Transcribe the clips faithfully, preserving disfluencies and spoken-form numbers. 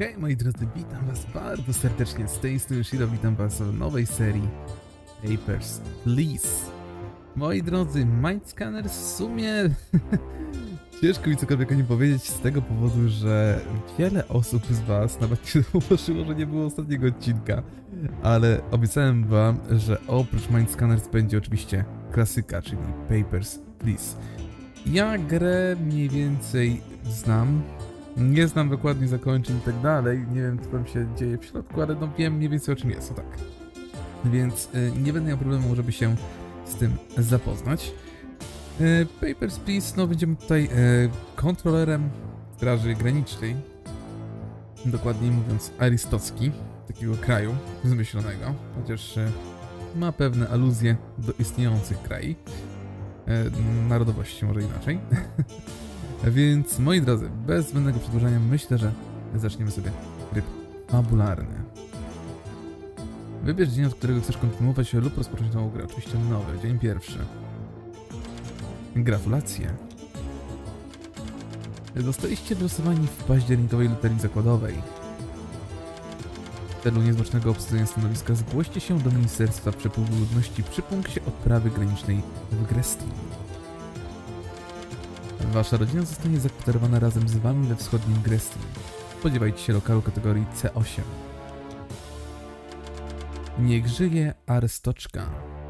Hej moi drodzy, witam was bardzo serdecznie z tej strony Shiro, witam was w nowej serii Papers, Please. Moi drodzy, Mindscanner w sumie ciężko mi cokolwiek o nim powiedzieć z tego powodu, że wiele osób z was nawet się zauważyło, że nie było ostatniego odcinka, ale obiecałem wam, że oprócz Mindscanners będzie oczywiście klasyka, czyli Papers, Please. Ja grę mniej więcej znam. Nie znam dokładnie zakończeń i tak dalej, nie wiem co tam się dzieje w środku, ale no wiem mniej więcej o czym jest, o tak. Więc y, nie będę miał problemu, żeby się z tym zapoznać. Y, Papers, Please, no będziemy tutaj y, kontrolerem Straży Granicznej, dokładniej mówiąc arystocki, takiego kraju wymyślonego, chociaż y, ma pewne aluzje do istniejących krajów, y, narodowości może inaczej. Więc, moi drodzy, bez zbędnego przedłużania myślę, że zaczniemy sobie tryb fabularny. Wybierz dzień, od którego chcesz kontynuować lub rozpocząć nową grę. Oczywiście nowy, dzień pierwszy. Gratulacje. Zostaliście wylosowani w październikowej loterii zakładowej. W celu niezwłocznego obsadzenia stanowiska zgłoście się do Ministerstwa Przepływu Ludności przy punkcie odprawy granicznej w Grestin. Wasza rodzina zostanie zakwaterowana razem z wami we wschodnim Grestin. Spodziewajcie się lokalu kategorii C osiem. Niech żyje Arystoczka.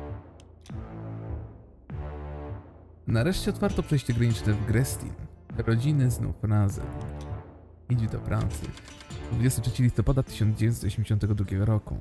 Nareszcie otwarto przejście graniczne w Grestin. Rodziny znów razem. Idź do pracy. dwudziestego trzeciego listopada tysiąc dziewięćset osiemdziesiątego drugiego roku.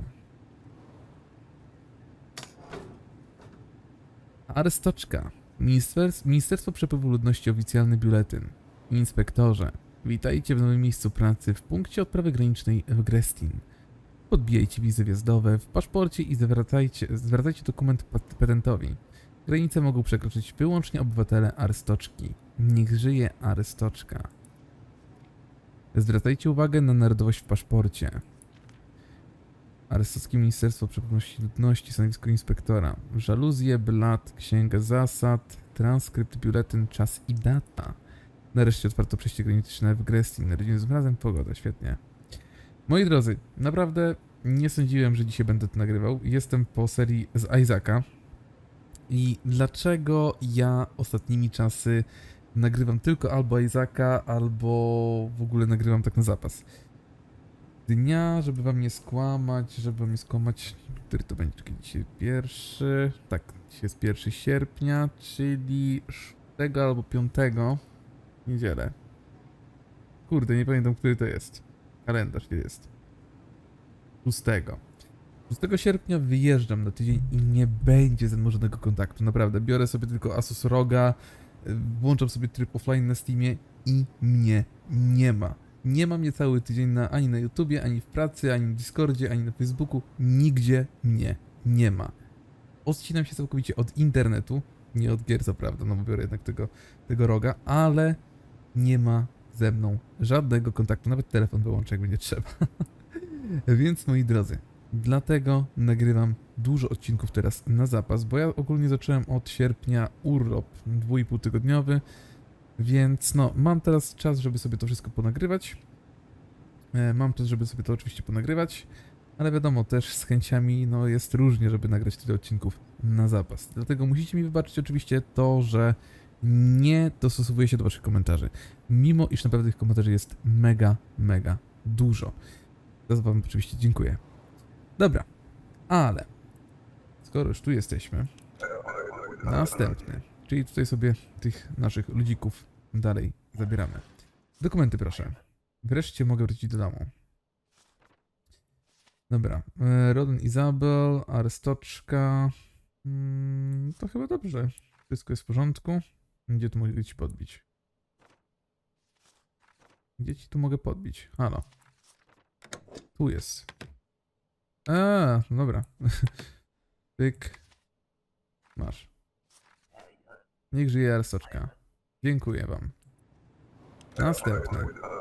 Arystoczka. Ministerstwo, Ministerstwo Przepływu Ludności, oficjalny biuletyn. Inspektorze, witajcie w nowym miejscu pracy w punkcie odprawy granicznej w Grestin. Podbijajcie wizy wjazdowe w paszporcie i zwracajcie, zwracajcie dokument patentowi. Granice mogą przekroczyć wyłącznie obywatele Arystoczki. Niech żyje Arystoczka. Zwracajcie uwagę na narodowość w paszporcie. Arystockie Ministerstwo Przepływu Ludności, stanowisko inspektora. Żaluzje, blat, księga zasad, transkrypt, biuletyn, czas i data. Nareszcie otwarto przejście graniczne w Grestin. Rodziny z razem, pogoda, świetnie. Moi drodzy, naprawdę nie sądziłem, że dzisiaj będę to nagrywał. Jestem po serii z Isaaca. I dlaczego ja ostatnimi czasy nagrywam tylko albo Isaaca, albo w ogóle nagrywam tak na zapas? Dnia, żeby wam nie skłamać, żeby wam nie skłamać, który to będzie, czyli dzisiaj pierwszy, tak, dzisiaj jest pierwszego sierpnia, czyli szóstego albo piątego niedzielę. Kurde, nie pamiętam, który to jest. Kalendarz kiedy jest. szóstego. szóstego sierpnia wyjeżdżam na tydzień i nie będzie ze mną żadnego kontaktu, naprawdę. Biorę sobie tylko Asus Roga, włączam sobie tryb offline na Steamie i mnie nie ma. Nie ma mnie cały tydzień na, ani na YouTubie, ani w pracy, ani w Discordzie, ani na Facebooku. Nigdzie mnie nie ma. Odcinam się całkowicie od internetu. Nie od gier, co prawda, no bo biorę jednak tego, tego roga, ale nie ma ze mną żadnego kontaktu. Nawet telefon wyłączę, jak będzie trzeba. Więc, moi drodzy, dlatego nagrywam dużo odcinków teraz na zapas, bo ja ogólnie zacząłem od sierpnia urlop dwu i pół tygodniowy. Więc no, mam teraz czas, żeby sobie to wszystko ponagrywać. E, mam czas, żeby sobie to oczywiście ponagrywać, ale wiadomo, też z chęciami no, jest różnie, żeby nagrać tyle odcinków na zapas. Dlatego musicie mi wybaczyć oczywiście to, że nie dostosowuję się do waszych komentarzy. Mimo iż naprawdę tych komentarzy jest mega, mega dużo. Za wam oczywiście dziękuję. Dobra, ale skoro już tu jesteśmy, następny, czyli tutaj sobie tych naszych ludzików dalej zabieramy. Dokumenty proszę. Wreszcie mogę wrócić do domu. Dobra. Roden Izabel, Arystoczka. Hmm, to chyba dobrze. Wszystko jest w porządku. Gdzie tu mogę ci podbić? Gdzie ci tu mogę podbić? Halo. Tu jest. A, dobra. Pyk. Masz. Niech żyje Arystoczka. Dziękuję wam. Następny.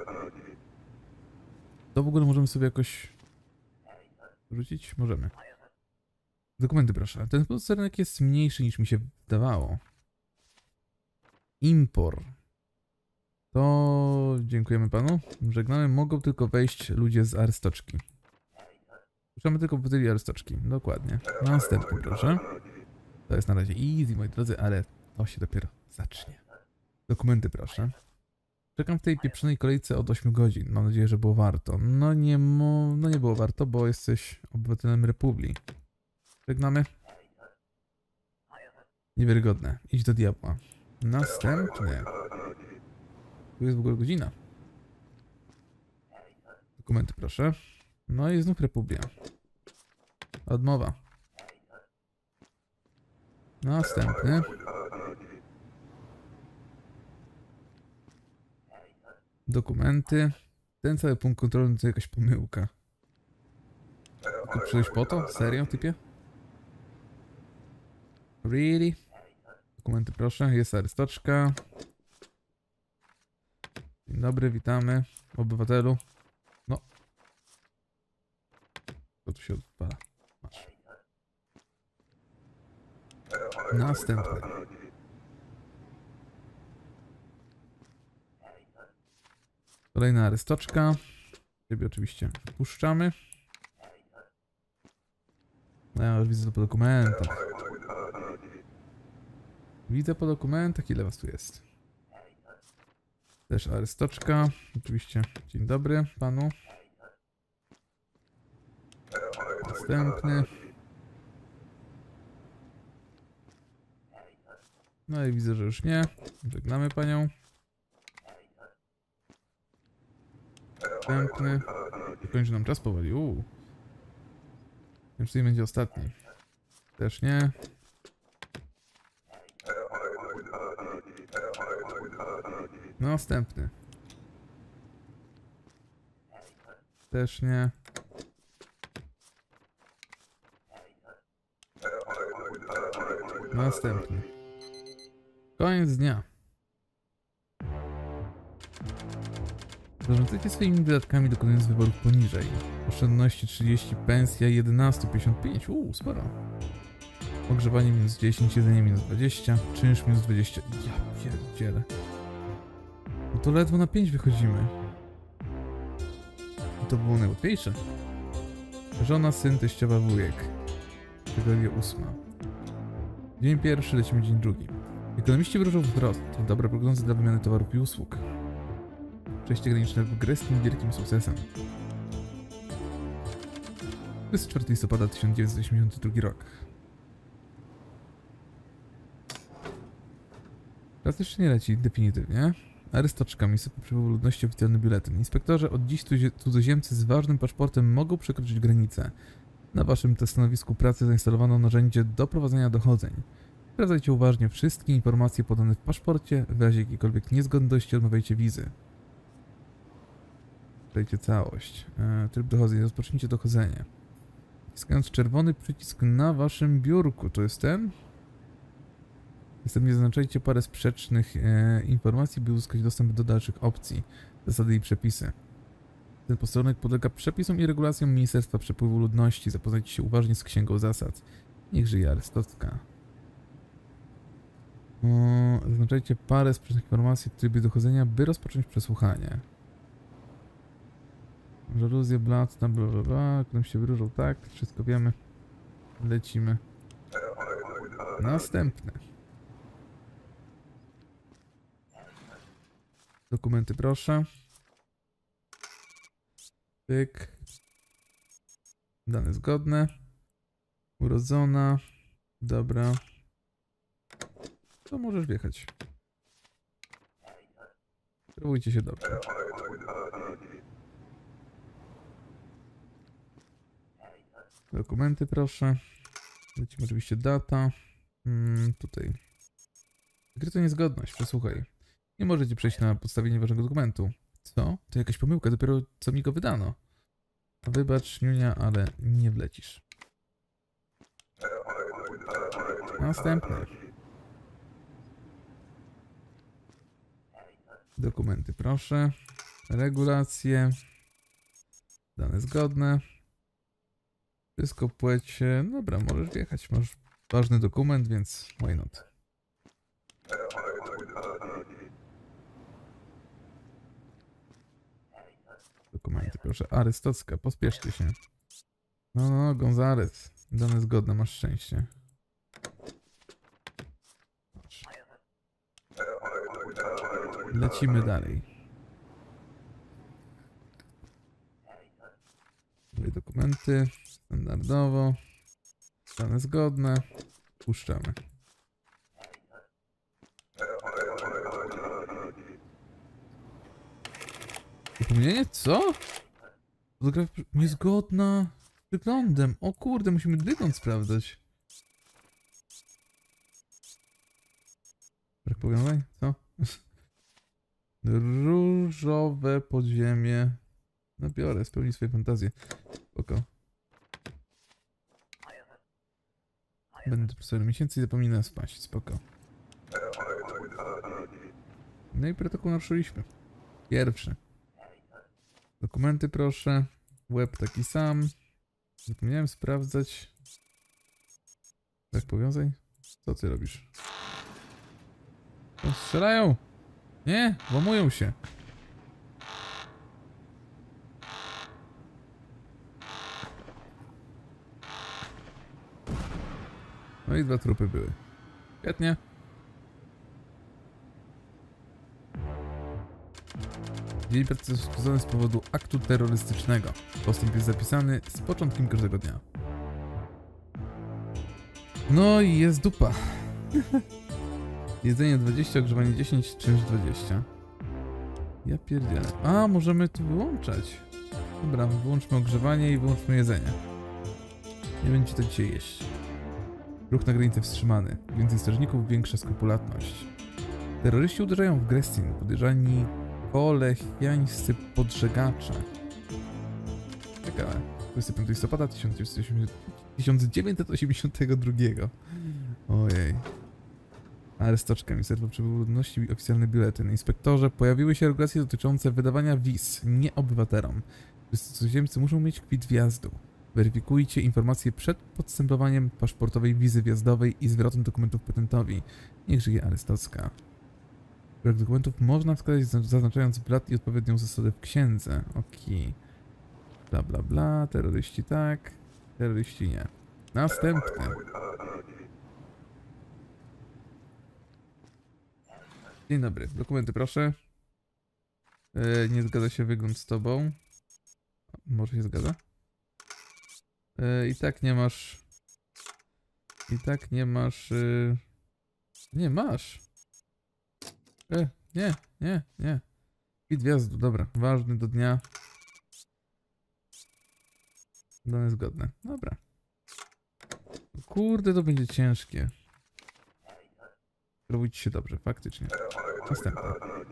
To w ogóle możemy sobie jakoś rzucić? Możemy. Dokumenty proszę. Ten posterunek jest mniejszy niż mi się wydawało. Impor. To dziękujemy panu. Żegnamy. Mogą tylko wejść ludzie z Arstoczki. Puszczamy tylko obywateli Arstoczki. Dokładnie. Następny, proszę. To jest na razie easy, moi drodzy, ale to się dopiero zacznie. Dokumenty, proszę. Czekam w tej pieprzonej kolejce od ośmiu godzin. Mam nadzieję, że było warto. No nie, mo... no nie było warto, bo jesteś obywatelem Republii. Żegnamy. Niewiarygodne. Idź do diabła. Następny. Tu jest w ogóle godzina. Dokumenty, proszę. No i znów Republia. Odmowa. Następny. Dokumenty. Ten cały punkt kontrolny to jakaś pomyłka. Tylko przyjść po to? Serio, typie? Really? Dokumenty, proszę. Jest Arystoczka. Dzień dobry, witamy. Obywatelu. No. Co tu się odpala? Masz. Następny. Kolejna Arystoczka. Ciebie oczywiście wpuszczamy. No ja już widzę to po dokumentach. Widzę po dokumentach, ile was tu jest. Też Arystoczka. Oczywiście dzień dobry panu. Następny. No i widzę, że już nie. Żegnamy panią. Następny. Kończy nam czas powoli. Uuu. Nie wiem, czy to będzie ostatni. Też nie. Następny. Też nie. Następny. Koniec dnia. Zarządzajcie swoimi wydatkami, dokonując wyborów poniżej. Oszczędności trzydzieści, pensja jedenaście pięćdziesiąt pięć. Uuu, sporo. Ogrzewanie minus dziesięć, jedzenie minus dwadzieścia, czynsz minus dwadzieścia. Ja pierdzielę. No to ledwo na pięć wychodzimy. I to było najłatwiejsze. Żona, syn, teściowa, wujek. Kategoria ósma. Dzień pierwszy, lecimy dzień drugi. Ekonomiści wróżą wzrost. Dobre prognozy dla wymiany towarów i usług. Przejście graniczne w Grestin wielkim sukcesem. dwudziestego czwartego listopada tysiąc dziewięćset osiemdziesiąty drugi rok. Czas jeszcze nie leci definitywnie. Arystoczka, miejsce przepływu ludności, oficjalny biuletyn. Inspektorze, od dziś cudzoziemcy z ważnym paszportem mogą przekroczyć granicę. Na waszym stanowisku pracy zainstalowano narzędzie do prowadzenia dochodzeń. Sprawdzajcie uważnie wszystkie informacje podane w paszporcie. W razie jakiejkolwiek niezgodności odmawiajcie wizy. Dajcie całość. E, tryb dochodzenia. Rozpocznijcie dochodzenie. Wciskając czerwony przycisk na waszym biurku. To jest ten? Następnie zaznaczajcie parę sprzecznych e, informacji, by uzyskać dostęp do dalszych opcji, zasady i przepisy. Ten posterunek podlega przepisom i regulacjom Ministerstwa Przepływu Ludności. Zapoznajcie się uważnie z księgą zasad. Niech żyje Arystocka. O, zaznaczajcie parę sprzecznych informacji w trybie dochodzenia, by rozpocząć przesłuchanie. Żaluzje, blat, tam bla bla bla, którym się wyróżą, tak, wszystko wiemy. Lecimy. Następne. Dokumenty proszę. Pyk. Dane zgodne. Urodzona. Dobra. To możesz wjechać. Kierujcie się dobrze. Dokumenty proszę. Lecimy oczywiście data. Hmm, tutaj. Wykryto niezgodność, przesłuchaj. Nie możecie przejść na podstawie nieważnego dokumentu. Co? To jakaś pomyłka, dopiero co mi go wydano. Wybacz, Niunia, ale nie wlecisz. Następny. Dokumenty proszę. Regulacje. Dane zgodne. Wszystko płeć. Dobra, możesz wjechać. Masz ważny dokument, więc why not? proszę. Arystocka, pospieszcie się. No, no, Gonzales. Dane zgodne, masz szczęście. Lecimy dalej. Dwie dokumenty. Standardowo. Dane zgodne. Puszczamy. Upomnienie? Co? Fotografia niezgodna z wyglądem. O kurde, musimy wygląd sprawdzać. Brak powiązań? Co? Różowe podziemie. No biorę, spełni swoje fantazje. Spoko. Będę profesorem miesięcy i zapominam spaść. Spoko. No i protokół naruszyliśmy. Pierwszy. Dokumenty proszę. Web taki sam. Zapomniałem sprawdzać. Brak powiązań? Co ty robisz? O, strzelają! Nie! Łamują się! No i dwa trupy były. Świetnie. Dzień pracy skazany z powodu aktu terrorystycznego. Postęp jest zapisany z początkiem każdego dnia. No i jest dupa. Jedzenie dwadzieścia, ogrzewanie dziesięć, czynsz dwadzieścia. Ja pierdzielę. A, możemy tu wyłączać. Dobra, wyłączmy ogrzewanie i wyłączmy jedzenie. Nie będzie to dzisiaj jeść. Ruch na granicy wstrzymany. Więcej strażników, większa skrupulatność. Terroryści uderzają w Grestin. Podejrzani kolechiańscy podżegacze. Ciekawe. dwudziestego piątego listopada tysiąc dziewięćset osiemdziesiątego drugiego. Ojej. Arystoczka, Ministerstwo Przepływu Ludności i oficjalny biuletyn. Inspektorze, pojawiły się regulacje dotyczące wydawania wiz nie obywatelom. Wszyscy cudzoziemcy muszą mieć kwit wjazdu. Weryfikujcie informacje przed podstępowaniem paszportowej wizy wjazdowej i zwrotem dokumentów patentowi. Niech żyje Arystocka. Brak dokumentów można wskazać zaznaczając blat i odpowiednią zasadę w księdze. Okej. Bla bla bla. Terroryści tak. Terroryści nie. Następny. Dzień dobry. Dokumenty proszę. Yy, nie zgadza się wygląd z tobą. Może się zgadza? Yy, I tak nie masz... I tak nie masz... Yy... Nie masz. Yy, nie, nie, nie. Kwit wjazdu, dobra. Ważny do dnia. Dane zgodne. Dobra. Kurde, to będzie ciężkie. Robić się dobrze, faktycznie. Następny.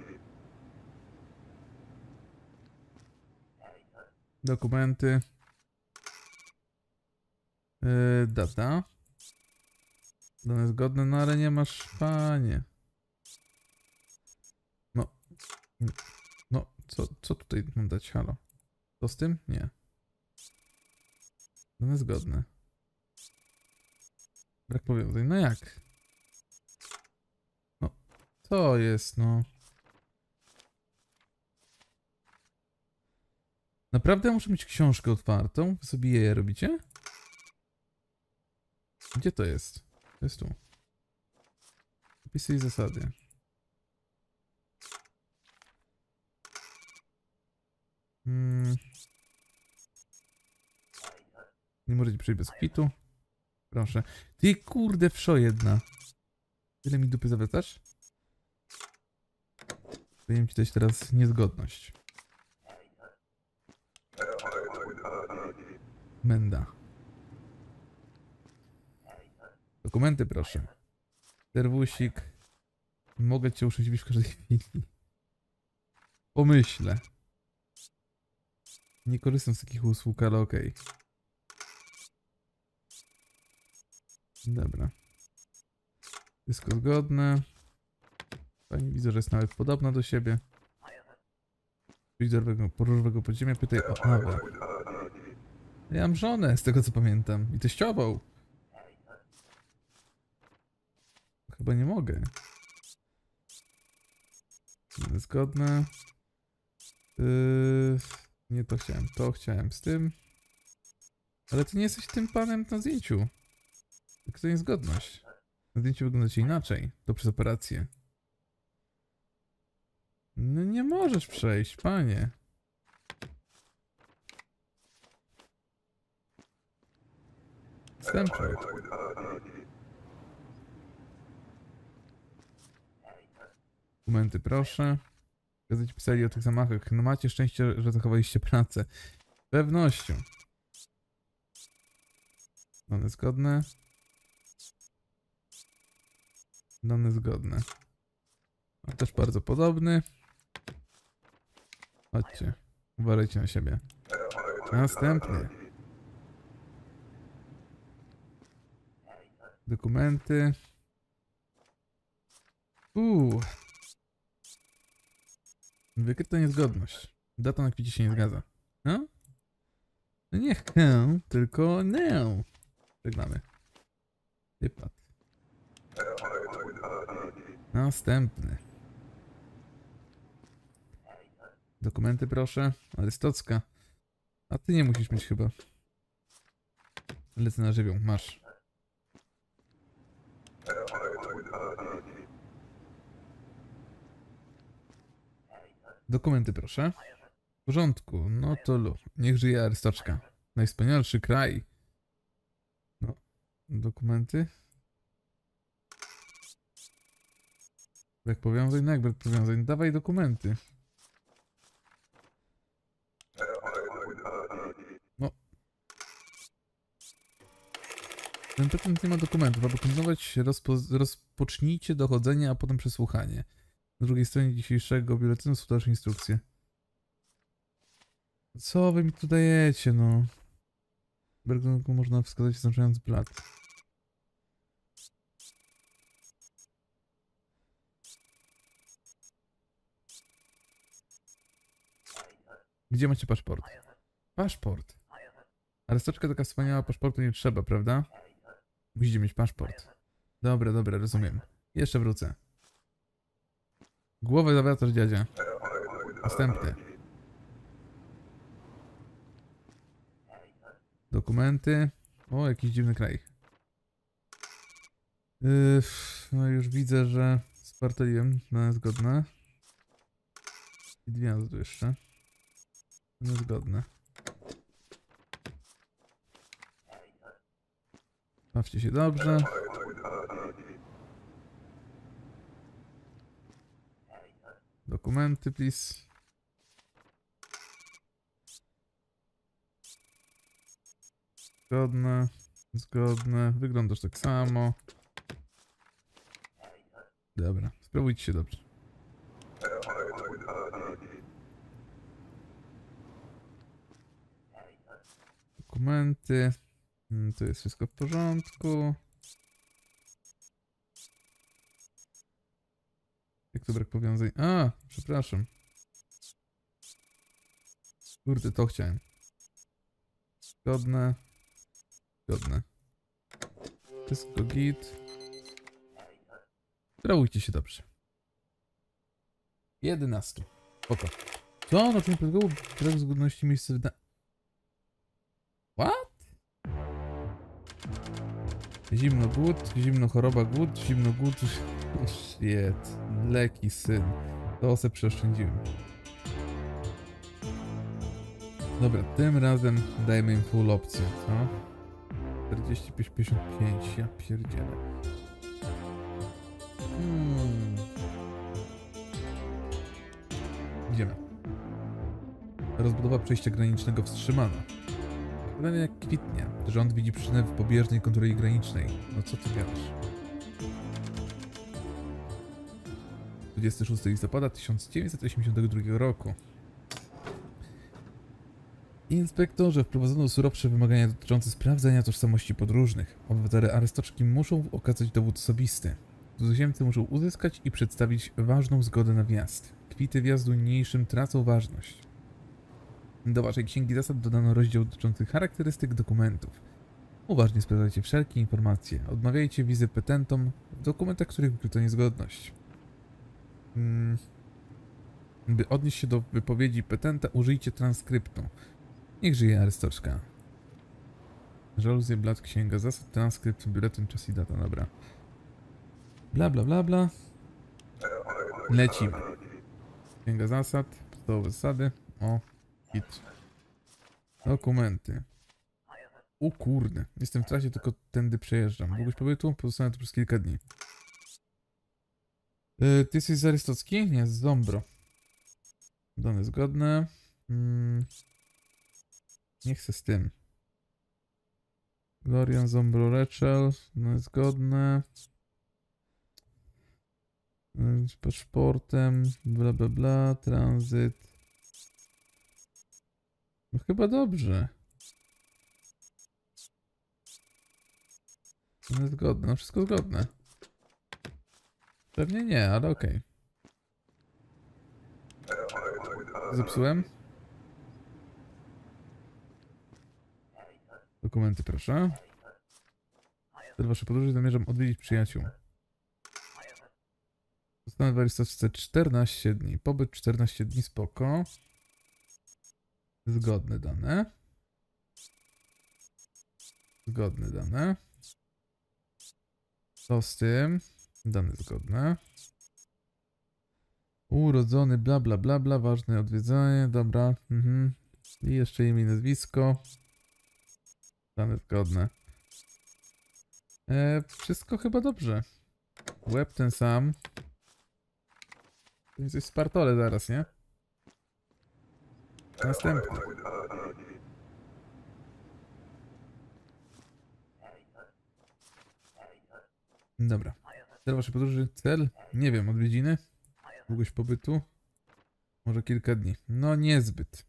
Dokumenty. Yy, data. Dane zgodne, no ale nie masz, panie. No. No, co, co tutaj mam dać? Halo. Co z tym? Nie. Dane zgodne. Brak powiązań. No jak? No, to jest, no. Naprawdę muszę mieć książkę otwartą? Wy sobie je robicie? Gdzie to jest? To jest tu. Opisy i zasady. Hmm. Nie możecie przejść bez kwitu. Proszę. Ty kurde wszo jedna. Tyle mi dupy zawracasz? Daję ci też teraz niezgodność. Menda. Dokumenty proszę. Serwusik. Mogę cię uszczęśliwić w każdej chwili. Pomyślę. Nie korzystam z takich usług, ale okej. Okay. Dobra. Wszystko zgodne. Pani widzę, że jest nawet podobna do siebie. Widzę podróżowego podziemia, pytaj o Awę. Ja mam żonę, z tego co pamiętam. I teściową. Chyba nie mogę. Zgodne. Yy... Nie to chciałem, to chciałem z tym. Ale ty nie jesteś tym panem na zdjęciu. Tylko to niezgodność. Na zdjęciu wyglądacie inaczej. To przez operację. No nie możesz przejść, panie. Wstępny. Dokumenty proszę. Gazecie pisali o tych zamachach. No macie szczęście, że zachowaliście pracę. Z pewnością. Dane zgodne. Dane zgodne. A też bardzo podobny. Chodźcie. Uważajcie na siebie. Następny. Dokumenty. Uuu. Wykryta niezgodność. Data na kwicie się nie zgadza. No? No nie chcę, tylko no. Żegnamy. Wypad. Następny. Dokumenty proszę. Arystocka. A ty nie musisz mieć chyba. Lecę na żywioł. Masz. Dokumenty proszę. W porządku. No to lu. Niech żyje Arystoczka. Najwspanialszy kraj. No. Dokumenty. Brak powiązań? No jak brak powiązań? Dawaj dokumenty. No. Ten patent nie ma dokumentów. Aby kontynuować, rozpo rozpocznijcie dochodzenie, a potem przesłuchanie. Na drugiej stronie dzisiejszego biuletynu są dalsze instrukcje. Co wy mi tu dajecie, no? Bergonku można wskazać zaznaczając blat. Gdzie macie paszport? Paszport. Arystoczka taka wspaniała, paszportu nie trzeba, prawda? Musicie mieć paszport. Dobra, dobra, rozumiem. Jeszcze wrócę. Głowę zawracasz, dziadzia. Następny. Dokumenty. O, jakiś dziwny kraj. Yy, no już widzę, że spartoliłem. No, zgodne. I dwie nazwy jeszcze. Niezgodne. Bawcie się dobrze. Dokumenty, please. Zgodne. Zgodne. Wyglądasz tak samo. Dobra. Sprawujcie się dobrze. Dokumenty. Tu jest wszystko w porządku. Jak to brak powiązań? A, przepraszam. Kurde, to chciałem. Zgodne. Zgodne. Wszystko git. Sprawujcie się dobrze. jedenaście. Spoko. Co? Na czym polegało brak zgodności miejsca wyda... What? Zimno głód, zimno choroba głód, zimno głód... Shit. Leki syn. To se przeoszczędziłem. Dobra, tym razem dajmy im full opcję, co? czterdzieści pięć pięćdziesiąt pięć, ja pierdzielę. Hmm. Idziemy. Rozbudowa przejścia granicznego wstrzymana. Pytanie jak kwitnie. Rząd widzi przyczynę w pobieżnej kontroli granicznej. No co ty gadasz? dwudziestego szóstego listopada tysiąc dziewięćset osiemdziesiątego drugiego roku. Inspektorze wprowadzono surowsze wymagania dotyczące sprawdzenia tożsamości podróżnych. Obywatele Arystoczki muszą okazać dowód osobisty. Cudzoziemcy muszą uzyskać i przedstawić ważną zgodę na wjazd. Kwity wjazdu niniejszym tracą ważność. Do waszej księgi zasad dodano rozdział dotyczący charakterystyk dokumentów. Uważnie sprawdzajcie wszelkie informacje. Odmawiajcie wizy petentom w dokumentach, których wykryto niezgodność. Hmm. By odnieść się do wypowiedzi petenta, użyjcie transkryptu. Niech żyje Arystowska. Żaluzje, blat, księga zasad, transkrypt, biuletyn, czas i data. Dobra. Bla, bla, bla, bla. Lecimy. Księga zasad, podstawowe zasady. O, hit. Dokumenty. O kurde, jestem w trasie, tylko tędy przejeżdżam. Długość pobytu? Pozostanę tu przez kilka dni. Yy, ty jesteś z Arystocki? Nie, z Zombro. Dane zgodne. Hmm. Nie chcę z tym. Glorian, Zombro, Rachel. Dane zgodne. Yy, z paszportem. Bla, bla, bla. Tranzyt. No chyba dobrze. Dane zgodne. No wszystko zgodne. Pewnie nie, ale okej. Okay. Zepsułem? Dokumenty proszę. Cel waszej podróży zamierzam odwiedzić przyjaciół. Zostanę w Arystotce czternaście dni. Pobyt czternaście dni, spoko. Zgodne dane. Zgodne dane. Co z tym? Dane zgodne. Urodzony, bla bla bla bla, ważne odwiedzanie, dobra. Mhm. I jeszcze imię i nazwisko. Dane zgodne. E, wszystko chyba dobrze. Łeb ten sam. To jest coś Spartole zaraz, nie? Następny. Dobra. Cel waszej podróży? Cel? Nie wiem, odwiedziny? Długość pobytu? Może kilka dni. No niezbyt.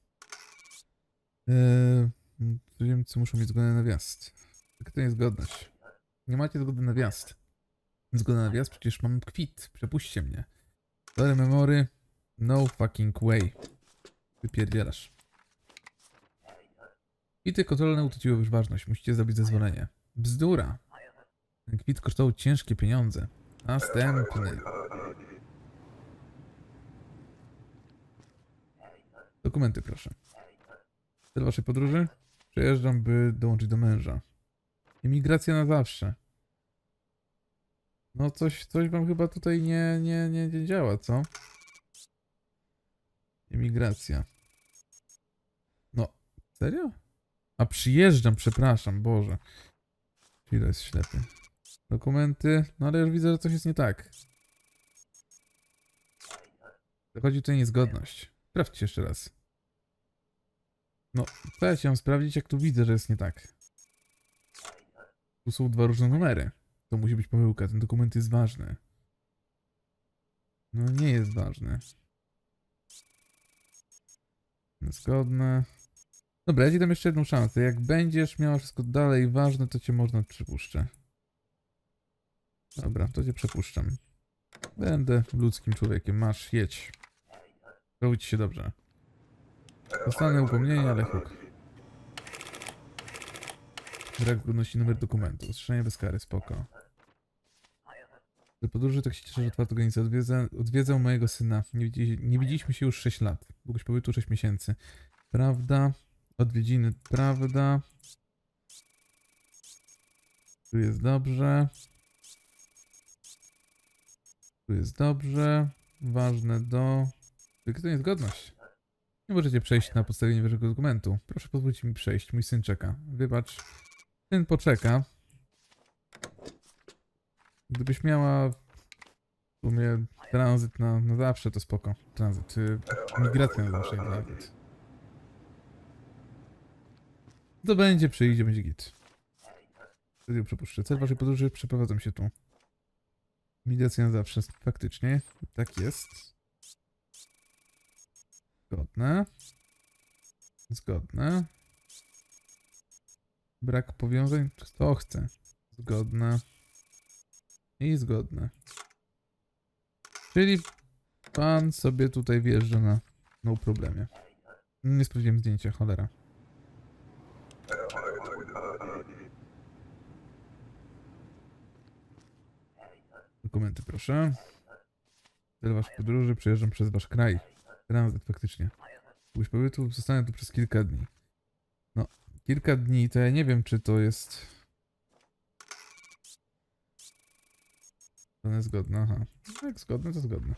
Eee, wiem, co muszą mieć zgodę na wjazd. Jak to niezgodność? Nie macie zgody na wjazd. Zgoda na wjazd? Przecież mam kwit. Przepuśćcie mnie. Dole memory. No fucking way. Wypierdzielasz. Kwity kontrolne utraciły już ważność. Musicie zrobić zezwolenie. Bzdura. Ten kwit kosztował ciężkie pieniądze. Następny. Dokumenty proszę. Cel waszej podróży? Przejeżdżam, by dołączyć do męża. Imigracja na zawsze. No coś, coś wam chyba tutaj nie, nie, nie, nie działa, co? Imigracja. No, serio? A przyjeżdżam, przepraszam, Boże. Chwila, jest ślepy. Dokumenty, no ale już widzę, że coś jest nie tak. Zachodzi tutaj niezgodność. Sprawdźcie jeszcze raz. No, to ja chciałem sprawdzić, jak tu widzę, że jest nie tak. Tu są dwa różne numery. To musi być pomyłka, ten dokument jest ważny. No nie jest ważny. Niezgodne. Dobra, ja ci dam jeszcze jedną szansę. Jak będziesz miała wszystko dalej ważne, to cię można przepuszczę. Dobra, to cię przepuszczam. Będę ludzkim człowiekiem. Masz, jedź. Robić się dobrze. Dostanę upomnienie, ale huk. Brak godności, numer dokumentu. Ostrzeżenie bez kary, spoko. Do podróży tak się cieszę, że otwarto granicę. Odwiedza, odwiedzał mojego syna. Nie, widzi, nie widzieliśmy się już sześć lat. Długość pobytu sześć miesięcy. Prawda. Odwiedziny, prawda. Tu jest dobrze. Tu jest dobrze. Ważne do... Tylko to niezgodność. Nie możecie przejść na podstawie nieważnego dokumentu. Proszę pozwolić mi przejść. Mój syn czeka. Wybacz. Syn poczeka. Gdybyś miała w sumie tranzyt na, na zawsze, to spoko. Tranzyt. Y, migracja na zawsze i tranzyt. To będzie, przyjdzie, będzie git. Wtedy ją przepuszczę. Cel waszej podróży, przeprowadzam się tu. Migracja na zawsze, faktycznie. Tak jest. Zgodne. Zgodne. Brak powiązań? Kto chce? Zgodne. I zgodne. Czyli pan sobie tutaj wjeżdża na no problemie. Nie sprawdziłem zdjęcia, cholera. Dokumenty proszę. Cel waszej podróży, przejeżdżam przez wasz kraj. Tranzyt faktycznie. Długość pobytu, zostanę tu przez kilka dni. No, kilka dni to ja nie wiem, czy to jest... To nie zgodne, aha. Jak zgodne, to zgodne.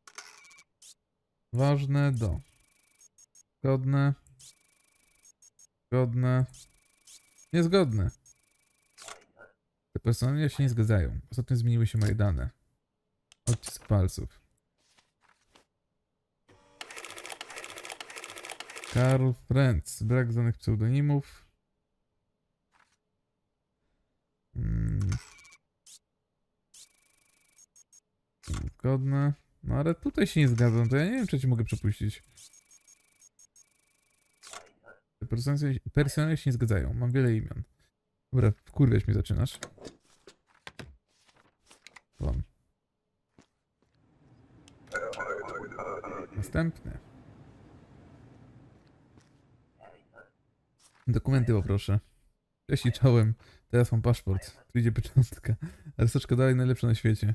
Ważne do. Zgodne. Zgodne. Niezgodne. Te personalia się nie zgadzają. Ostatnio zmieniły się moje dane. Odcisk palców. Karl Frenz. Brak znanych pseudonimów. Hmm. Zgodne. No ale tutaj się nie zgadzam, to ja nie wiem, czy ci mogę przepuścić. Te personalia, personalia się nie zgadzają. Mam wiele imion. Dobra, wkurwiać mnie zaczynasz. Wam. Następny. Dokumenty poproszę. Cześć i czołem. Teraz mam paszport. Tu idzie pieczątka. Ale soczka dalej najlepsza na świecie.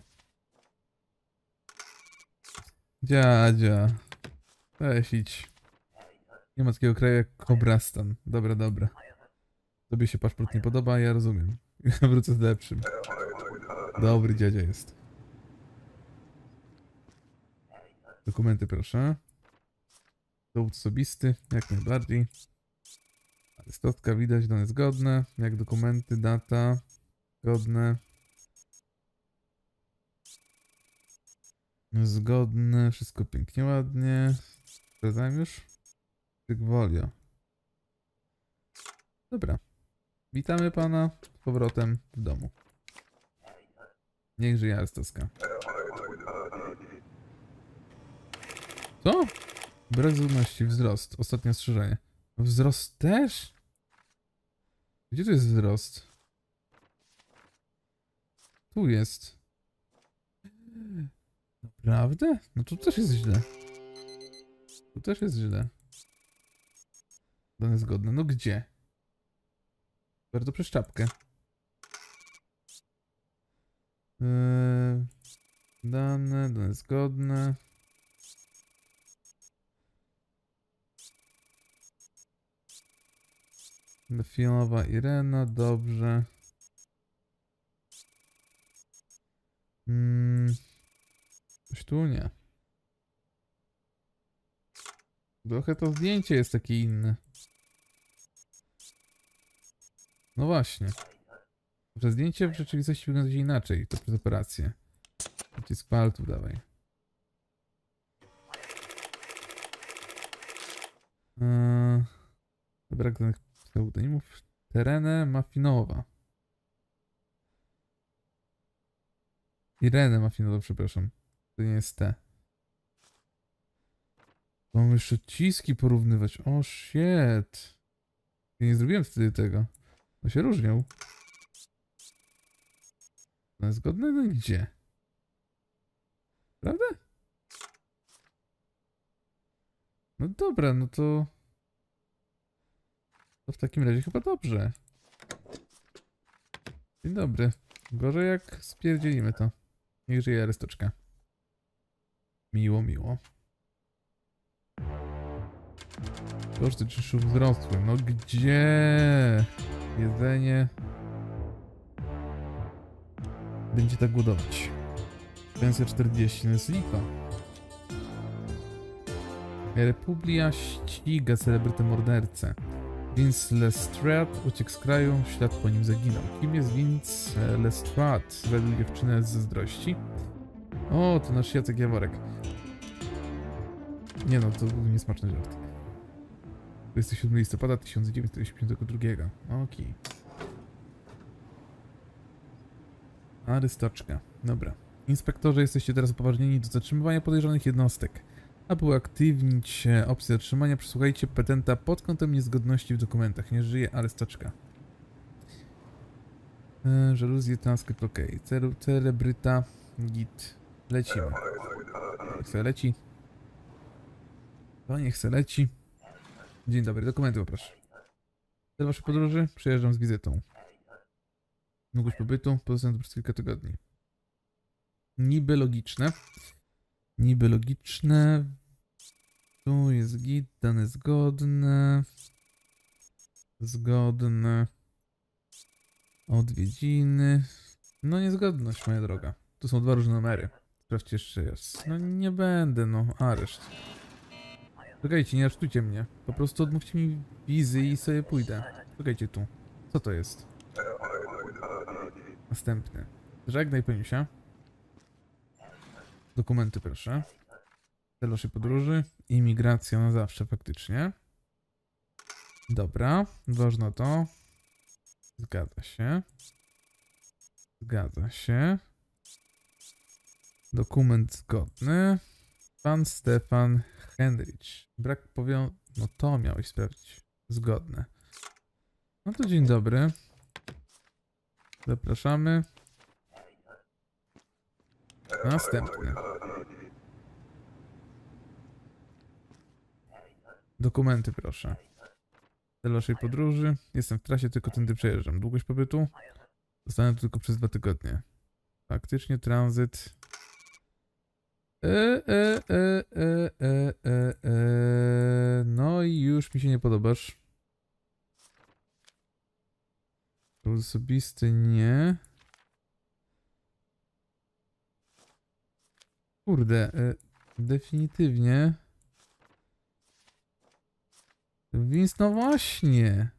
Dziadzia. Weź idź. Nie ma takiego kraju jak Kobrastan. Dobra, dobra. Tobie się paszport nie podoba, ja rozumiem. Ja wrócę z lepszym. Dobry dziadzia jest. Dokumenty proszę. Dowód osobisty, jak najbardziej. Istotka widać, dane zgodne. Jak dokumenty, data. Zgodne. Zgodne, wszystko pięknie, ładnie. Sprawdzałem już. Tygwolio. Dobra. Witamy pana z powrotem w domu. Niech żyje Arstoska. Co? Brak zdolności, wzrost. Ostatnie ostrzeżenie. Wzrost też? Gdzie tu jest wzrost? Tu jest. Naprawdę? No tu też jest źle. Tu też jest źle. Dane zgodne. No gdzie? Bardzo przez czapkę. Yy, dane, dane zgodne. Filmowa Irena, dobrze. Hmm. Coś tu nie. Trochę to zdjęcie jest takie inne. No właśnie. To zdjęcie w rzeczywistości wygląda inaczej. To przez operację. Odcisk palców dawaj. Eee, brak danych pseudonimów. Terenę Mafinowa. Irenę Mafinowa, przepraszam. To nie jest te. Mam jeszcze odciski porównywać. O, shit. Ja nie zrobiłem wtedy tego. No się różnią. No zgodne? No gdzie? Prawda? No dobra, no to... To w takim razie chyba dobrze. Dzień dobry. Gorzej jak spierdzielimy to. Niech żyje Arystoczka. Miło, miło. Koszty czynszów wzrosły. No gdzie? Jedzenie. Będzie tak głodować. Pensja czterdzieści, no jest lipa. Republia ściga celebrytę mordercę. Vince Lestrade uciekł z kraju, ślad po nim zaginął. Kim jest Vince Lestrade? Według dziewczyny z zazdrości. O, to nasz Jacek Jaworek. Nie no, to był niesmaczny żart. dwudziestego siódmego listopada tysiąc dziewięćset osiemdziesiątego drugiego. Okej. Arystoczka. Dobra. Inspektorze, jesteście teraz upoważnieni do zatrzymywania podejrzanych jednostek. Aby uaktywnić opcję zatrzymania, przesłuchajcie petenta pod kątem niezgodności w dokumentach. Nie żyje Arystoczka. E, żaluzje, transkrypt, ok. Cel, celebryta, git. Lecimy. Niech se leci. To niech se leci. Dzień dobry, dokumenty poproszę. Cel waszej podróży? Przyjeżdżam z wizytą. Długość pobytu? Pozostanę tu przez kilka tygodni. Niby logiczne. Niby logiczne. Tu jest git, dane zgodne. Zgodne. Odwiedziny. No niezgodność, moja droga. Tu są dwa różne numery. Sprawdźcie jeszcze raz. No nie będę, no. Areszt. Czekajcie, nie aresztujcie mnie. Po prostu odmówcie mi wizy i sobie pójdę. Czekajcie tu. Co to jest? Następny. Żegnaj, Peniusia. Dokumenty, proszę. Cel waszej podróży. Imigracja na zawsze, faktycznie. Dobra. Ważne to. Zgadza się. Zgadza się. Dokument zgodny. Pan Stefan Henrich. Brak powią... No to miałeś sprawdzić. Zgodne. No to dzień dobry. Zapraszamy. Następny. Dokumenty, proszę. Cel waszej podróży. Jestem w trasie, tylko tędy przejeżdżam. Długość pobytu? Zostanę tu tylko przez dwa tygodnie. Faktycznie tranzyt. E, e, e, e, e, e, e. No i już mi się nie podobasz. Osobisty nie. Kurde, e, definitywnie. Więc no właśnie.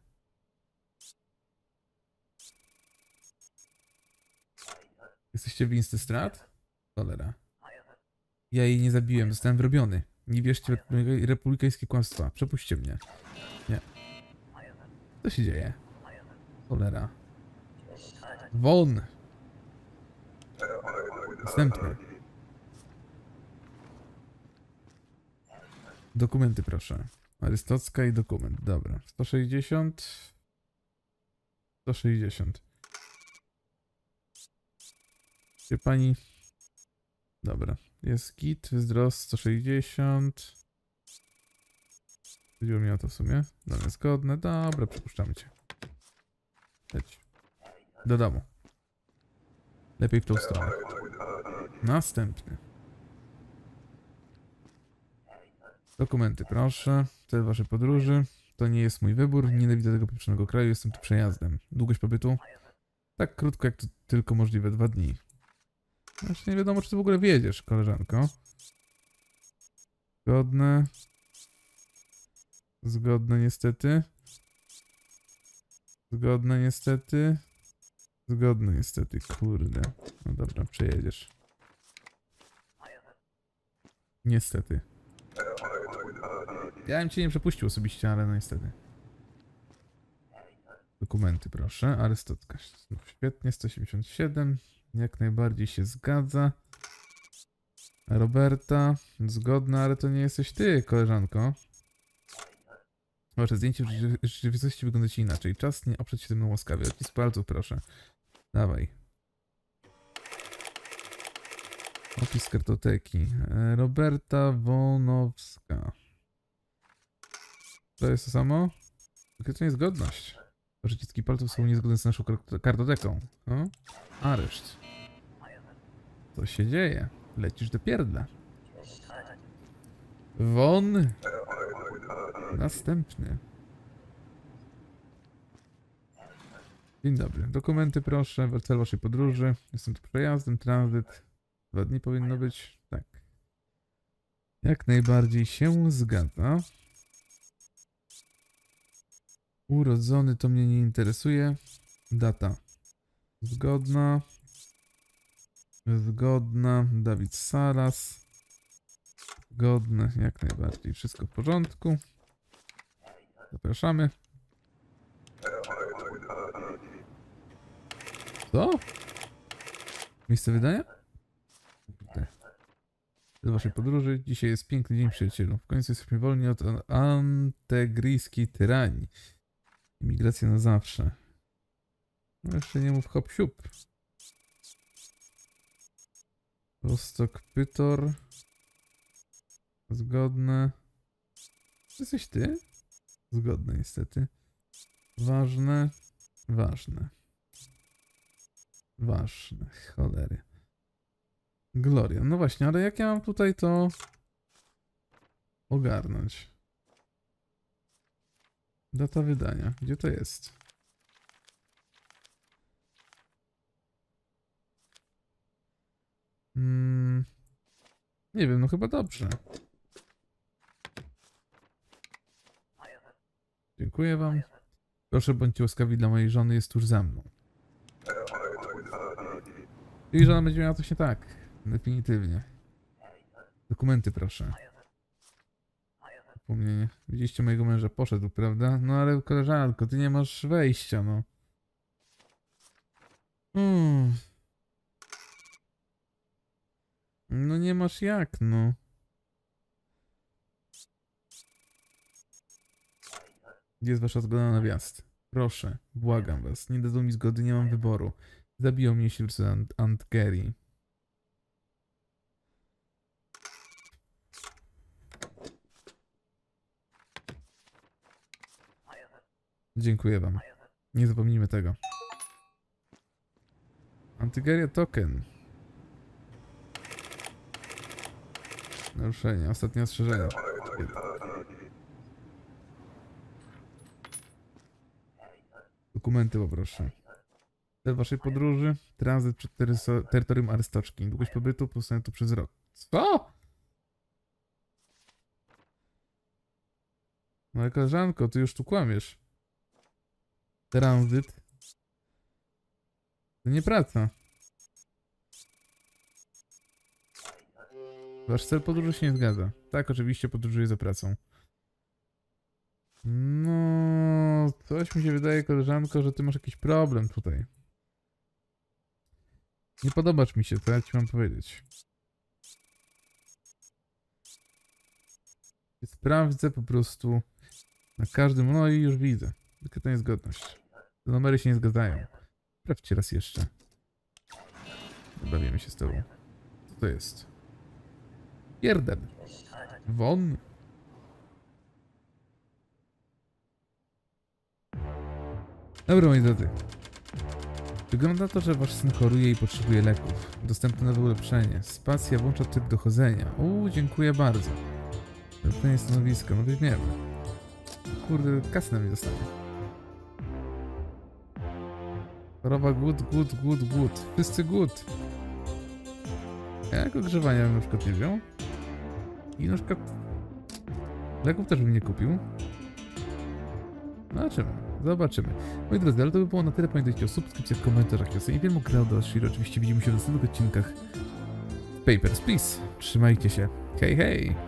Jesteście Winsty Strat? Cholera. Ja jej nie zabiłem, zostałem wrobiony. Nie wierzcie w republikańskie kłamstwa. Przepuśćcie mnie. Nie. Co się dzieje? Cholera. Won! Następny. Dokumenty, proszę. Arystocka i dokument. Dobra. sto sześćdziesiąt. sto sześćdziesiąt. Czy pani... Dobra. Jest git, wzrost sto sześćdziesiąt. Chodziło mi o to w sumie. Dane zgodne. Dobra, przepuszczamy cię. Leć. Do domu. Lepiej w tą stronę. Następny. Dokumenty, proszę. Cel waszej podróży. To nie jest mój wybór. Nienawidzę tego pieprzonego kraju. Jestem tu przejazdem. Długość pobytu? Tak krótko, jak to tylko możliwe. Dwa dni. Jeszcze nie wiadomo, czy ty w ogóle wiedziesz, koleżanko. Zgodne. Zgodne niestety. Zgodne niestety. Zgodne niestety, kurde. No dobra, przejedziesz. Niestety. Ja bym cię nie przepuścił osobiście, ale no niestety. Dokumenty, proszę. Arystotka. No, świetnie, sto siedemdziesiąt siedem. Jak najbardziej się zgadza. Roberta. Zgodna, ale to nie jesteś ty, koleżanko. Wasze zdjęcie w rzeczy- rzeczywistości wygląda ci inaczej. Czas nie oprzeć się tym łaskawie. Odcisk palców, proszę. Dawaj. Opis kartoteki. E, Roberta Wonowska. To jest to samo? Tylko to niezgodność. Przyciski palców są niezgodne z naszą kart- kartoteką. O? Areszt. Co się dzieje? Lecisz do pierdla. Won. Następny. Dzień dobry. Dokumenty proszę. Cel waszej podróży. Jestem tu przejazdem. Tranzyt. Dwa dni powinno być. Tak. Jak najbardziej się zgadza. Urodzony to mnie nie interesuje. Data. Zgodna. Zgodna. Dawid Salas. Zgodne. Jak najbardziej. Wszystko w porządku. Zapraszamy. Co? Miejsce wydania? Do waszej podróży. Dzisiaj jest piękny dzień, przyjacielu. W końcu jesteśmy wolni od antegryjskiej tyranii. Imigracja na zawsze. No jeszcze nie mów hop siup. Rostok Pytor. Zgodne. Jesteś ty? Zgodne niestety. Ważne. Ważne. Ważne. Cholery. Gloria. No właśnie, ale jak ja mam tutaj to... ogarnąć. Data wydania. Gdzie to jest? Hmm. Nie wiem, no chyba dobrze. Dziękuję wam. Proszę bądźcie łaskawi dla mojej żony, jest tuż za mną. Jej żona będzie miała coś nie tak. Definitywnie. Dokumenty proszę. Upomnienie. Widzieliście mojego męża, poszedł, prawda? No ale koleżanko, ty nie masz wejścia, no. Hmm. No nie masz jak, no. Gdzie jest wasza zgoda na wjazd? Proszę, błagam was, nie dadzą mi zgody, nie mam wyboru. Zabiją mnie ślubcy Ant Antgeri. Dziękuję wam. Nie zapomnijmy tego. Antygeria token. Naruszenie, ostatnie ostrzeżenie. Dokumenty poproszę. Cel waszej podróży? Tranzyt przed terytorium Arystoczki. Długość pobytu powstanie tu przez rok. Co? No ale koleżanko, ty już tu kłamiesz. Tranzyt. To nie praca. Wasz cel podróży się nie zgadza. Tak, oczywiście podróżuję za pracą. No, coś mi się wydaje, koleżanko, że ty masz jakiś problem tutaj. Nie podobasz mi się, co ja ci mam powiedzieć. Sprawdzę po prostu na każdym, no i już widzę. Tylko to niezgodność. Te numery się nie zgadzają. Sprawdźcie raz jeszcze. Bawimy się z tobą. Co to jest? Pierdel. Won. Dobra, moi drodzy. Wygląda na to, że wasz syn choruje i potrzebuje leków. Dostępne nowe ulepszenie. Spacja włącza tryb dochodzenia. Uuu, dziękuję bardzo. Dopełnienie stanowiska. No weźmiemy. Kurde, kasy na mnie dostanie. Choroba głód, głód, głód, głód. Wszyscy głód. Jak ogrzewania bym na przykład nie wziął? I na przykład leków też bym nie kupił. Zobaczymy, zobaczymy. Moi drodzy, ale to by było na tyle. Pamiętajcie o subskrypcjach, komentarzach. Ja sobie nie wiem o grał do Shiro. Oczywiście widzimy się w następnych odcinkach Papers, Please. Trzymajcie się. Hej, hej!